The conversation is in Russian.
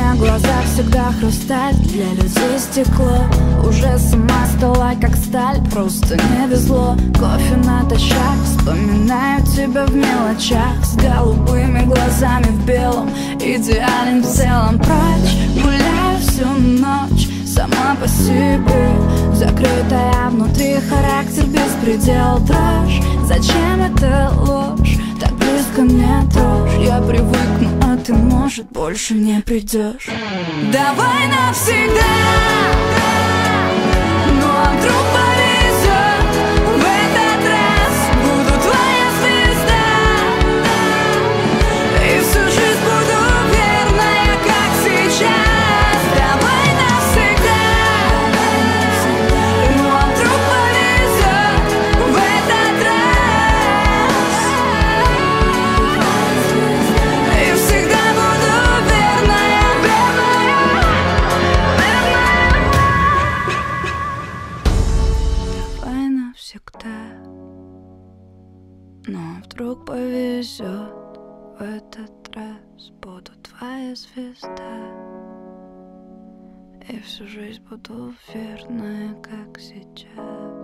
меня глаза всегда хрусталь, для людей стекло. Уже сама стала как сталь, просто не везло. Кофе натощак, вспоминаю тебя в мелочах. С голубыми глазами в белом, идеален в целом. Прочь, гуляю всю ночь, сама по себе, закрытая внутри, характер беспредел. Дрожь, зачем это ложь? Так близко не трожь. Я привыкну, а ты, может, больше не придешь. Давай навсегда. Ну а вдруг повезет, в этот раз буду твоя звезда, и всю жизнь буду верная, как сейчас. Давай навсегда. Ну а вдруг повезет, в этот раз, и всегда буду верная, верная, верная. Давай навсегда. Ну а вдруг повезет, в этот раз буду твоя звезда, и всю жизнь буду верная, как сейчас.